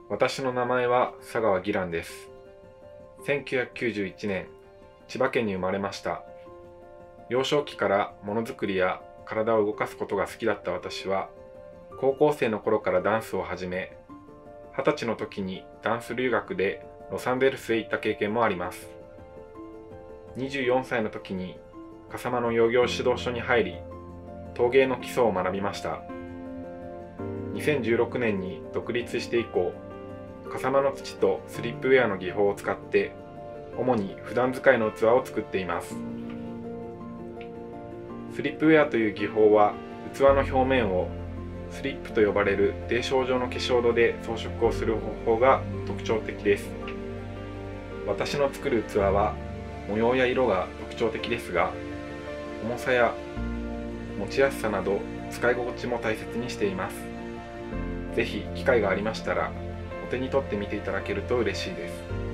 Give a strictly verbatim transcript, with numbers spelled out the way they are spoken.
私の名前は佐川義蘭です。せんきゅうひゃくきゅうじゅういちねん、千葉県に生まれました。幼少期からものづくりや体を動かすことが好きだった私は、高校生の頃からダンスを始め、はたちの時にダンス留学でロサンゼルスへ行った経験もあります。にじゅうよんさいの時に笠間の幼業指導所に入り、陶芸の基礎を学びました。にせんじゅうろくねんに独立して以降、笠間の土とスリップウェアの技法を使って、主に普段使いの器を作っています。スリップウェアという技法は、器の表面をスリップと呼ばれる泥漿状の化粧土で装飾をする方法が特徴的です。私の作る器は模様や色が特徴的ですが、重さや持ちやすさなど使い心地も大切にしています。ぜひ機会がありましたらお手に取ってみていただけると嬉しいです。